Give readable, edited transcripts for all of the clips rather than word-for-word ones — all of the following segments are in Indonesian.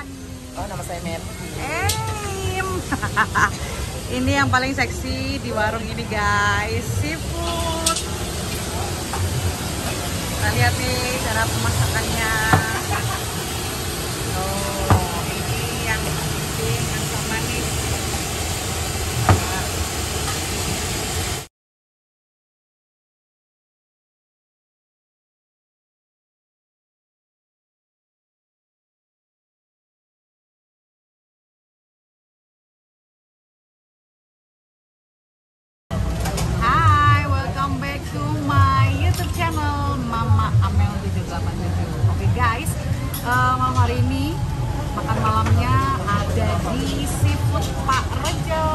silakan. Oh, nama saya Mem. Ini yang paling seksi di warung ini guys, seafood. Kita lihat nih cara pemasakannya. Oh, ini yang penting asam manis. Hai, welcome back to my YouTube channel Mama Amel 787. Oke guys, malam hari ini makan malamnya ada di Seafood Pak Rejo.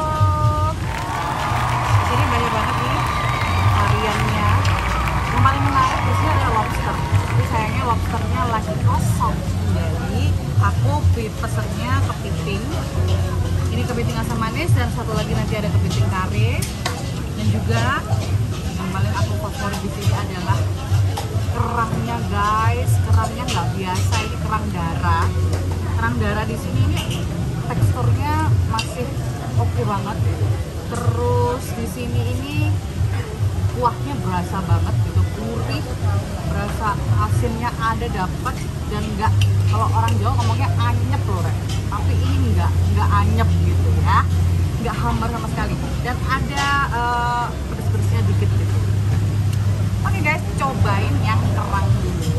Ini banyak banget nih variannya. Yang paling menarik di sini adalah lobster. Tapi sayangnya lobsternya lagi kosong. Jadi aku pesennya kepiting. Ini kepiting asam manis dan satu lagi nanti ada kepiting kare. Dan juga yang paling aku favorit di sini adalah kerangnya guys. Kerangnya nggak biasa, ini kerang darah. Kerang darah di sini ini teksturnya masih oke banget. Terus di sini ini kuahnya berasa banget gitu, gurih, berasa asinnya ada dapat dan nggak, kalau orang Jawa ngomongnya anyep loh Rek. Tapi ini nggak anyep gitu ya, nggak hambar sama sekali dan ada pedes-pedesnya dikit gitu. Oke guys, cobain yang kerang dulu.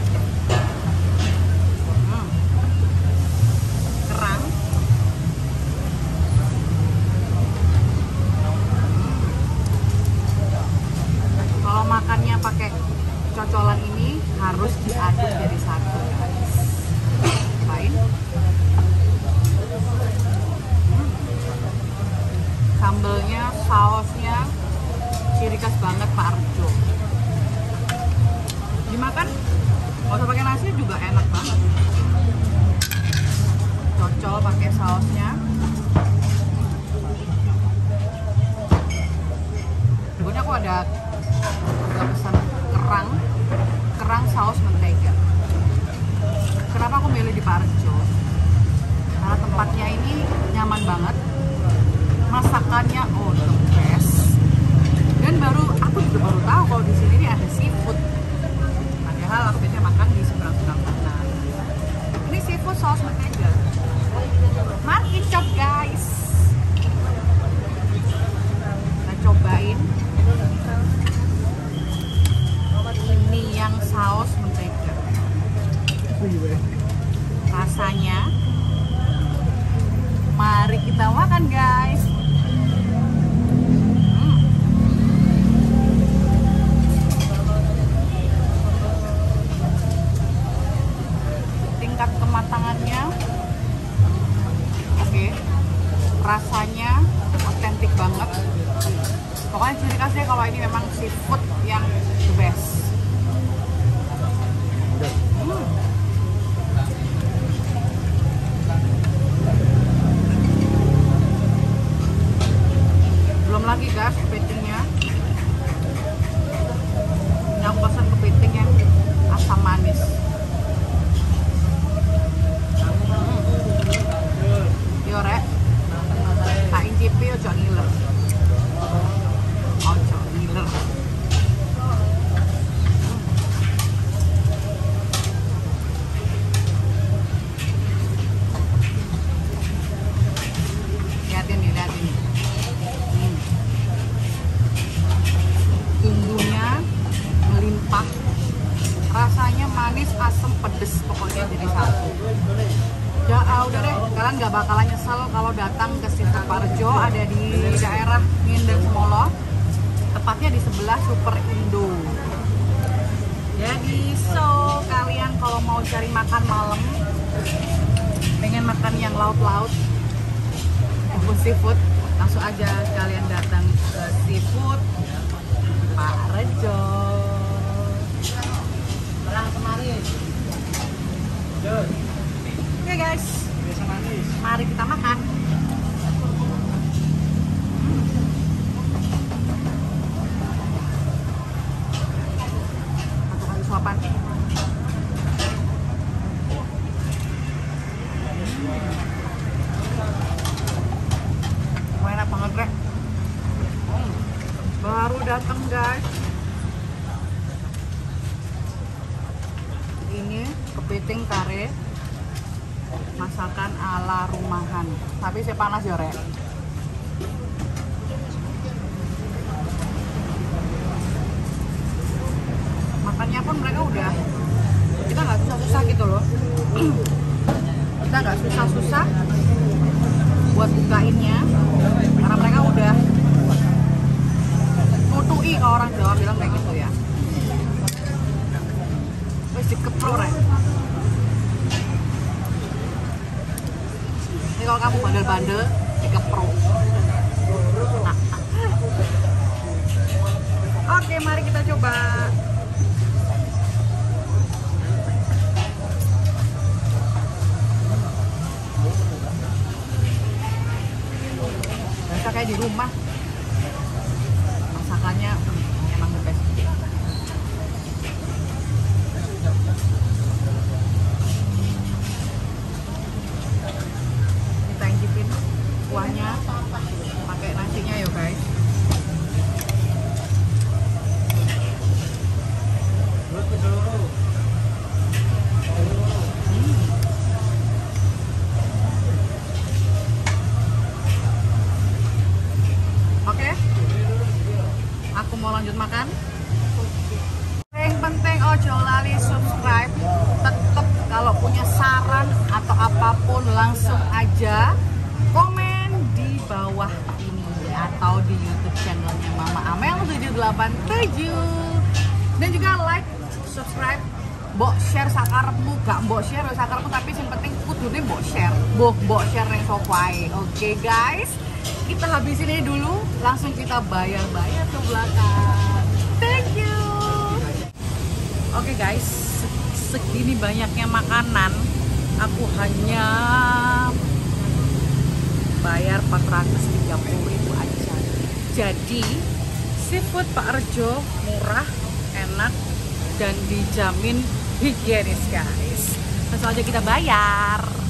Kerang. Kalau makannya pakai cocolan ini harus diaduk jadi satu guys. Cobain. Sambelnya, sausnya ciri khas banget Pak Arjo. Dimakan nggak usah pakai nasi juga enak banget. Cocol pakai sausnya. Berikutnya aku ada pesan kerang saus mentega. Kenapa aku milih di Pak Arjo? Karena tempatnya ini nyaman banget. Masakannya the best. Dan aku juga baru tahu kalau di sini ada seafood. Padahal aku biasanya makan di seberang-seberang sana. Ini seafood saus mentega. Mari coba guys. Kita cobain. Ini yang saus mentega. Rasanya. Mari kita makan guys. Tingkat kematangannya oke. Rasanya otentik banget. Pokoknya ciri khasnya kalau ini memang seafood yang the best. Belum lagi guys kepitingnya. Ini aku pesan kepiting yang asam manis. Yo Rek, tak incipi ojo ngiler. Ojo ngiler. Lihatin nih. Bumbunya melimpah, rasanya manis, asam, pedes, pokoknya jadi satu. Ya udah deh, kalian nggak bakalan nyesel kalau datang ke Seafood Pak Rejo. Ada di daerah Nginden Semolo, tepatnya di sebelah Super Indo. Jadi kalian kalau mau cari makan malam, pengen makan yang laut-laut maupun seafood, langsung aja kalian datang ke Seafood Pak Rejo. Belah kemarin. Oke guys, mari kita makan. Satu kali suapan. kepiting kare masakan ala rumahan. Tapi saya panas ya, Rek. Makannya pun mereka udah, kita nggak susah-susah gitu loh. Kita nggak susah-susah buat bukainnya karena mereka udah nutui, kalau orang Jawa bilang kayak gitu ya. Wes dikepro, Rek. Ini kalau kamu bandel-bandel dikepro. Oke, mari kita coba. Bisa kayak di rumah. Masakannya emang the best. Kita incipin kuahnya pakai nasinya ya guys. Oke, aku mau lanjut makan. Yang penting ojo lali subscribe. Tetep kalau punya saran atau apapun langsung aja komen di bawah ini atau di YouTube channelnya Mama Amel 787. Dan juga like, subscribe, mbok share sakarepmu, gak mbok share sakarepmu, tapi yang penting kudune mbok share. Mbok share ning sofae. Oke guys, kita habisin ini dulu, langsung kita bayar-bayar ke belakang. Thank you. Oke guys, segini banyaknya makanan, aku hanya bayar 430.000 aja. Jadi seafood Pak Rejo murah, enak, dan dijamin higienis guys. Langsung aja kita bayar.